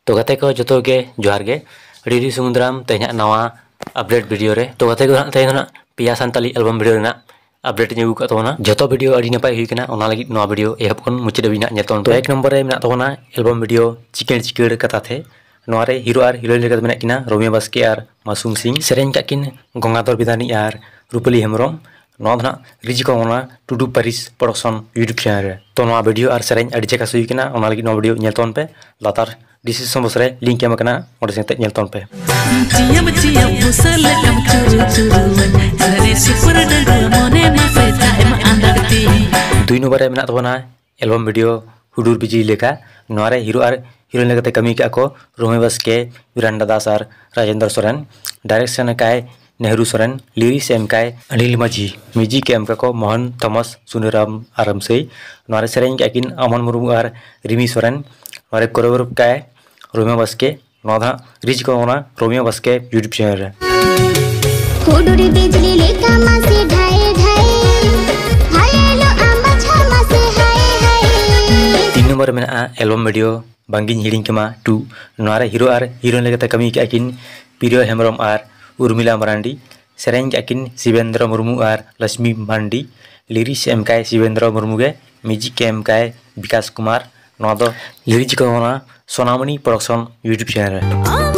तो गाते को जो के जोहार गे अड़ी सुमुद्राम तेना नवा अपडेट वीडियो रे तो गाते को तेना पिया सानताली एल्बम वीडियो रेना अपडेट ᱧᱮᱜᱩ ᱠᱟᱜ ᱛᱟᱵᱚᱱᱟ ᱡᱚᱛᱚ ᱵᱷᱤᱰᱤᱭᱳ ᱟᱹᱰᱤ ᱱᱟᱯᱟᱭ ᱦᱩᱭ ᱠᱟᱱᱟ ᱚᱱᱟ ᱞᱟᱹᱜᱤᱫ ᱱᱚᱣᱟ ᱵᱷᱤᱰᱤᱭᱳ ᱮᱦᱚᱵ ᱠᱷᱚᱱ ᱢᱩᱪᱟᱹᱫ ᱫᱷᱟᱹᱵᱤᱡ ᱧᱮᱞ ᱛᱟᱵᱚᱱ ᱯᱮ। 1 नंबर रे मेना तबना एल्बम वीडियो चिकेन चिकेड़ कथाते नोआ रे हीरो आर हिरोइन लेकर मेना किना रोमियो बास्के आर मासूम सिंह सेरेन का किन गंगाधर बिदानी आर रूपली हेमरम नोआ धना रिजी को ओना Tudu Paris production YouTube channel रे तो नोआ वीडियो आर सेरेन अडी चेका सुई किना ओना लगी नोआ वीडियो नेल तोन पे लातार डिस्क्रिप्शन बॉक्स रे लिंक एम कना ओडे सेते नेल तोन पे। दुई नंबर रे मेना तबना एल्बम वीडियो हुडूर बिजी लेका नोआ रे हीरो आर हिरोइन लेकते कमी का को रोमियो बास्के विरांडा दास आर राजेंद्र सोरेन डायरेक्शन काय नेहरू सोरेन लिरिक्स एम काय अनिल माझी म्यूजिक एम का को मोहन थॉमस सुनीराम आरामसे नोआ रे सेरेन का किन अमन मुर्मू आर रिमी सोरेन नोआ रे कोरियोग्राफ काय रोमियो बास्के नोआ धा रिच को ओना रोमियो बास्के यूट्यूब चैनल रे हुडूर बिजली लेका मासे ढाई ढाई हायलो आमा छमा से हाय हाय। 3 नंबर में एल्बम वीडियो बांगिन हिडिंग केमा 2 नोआ रे हीरो आर हिरोइन लेकते कमी का किन पिरियो हेमरम आर उर्मिला मरांडी सेरेन का किन शिवेंद्र मुर्मू आर लक्ष्मी मांडी लिरिक्स एम काय शिवेंद्र मुर्मू गे म्यूजिक एम काय विकास कुमार नोआ दो लिरिक्स को ओना सोनामणि प्रोडक्शन यूट्यूब चैनल रे।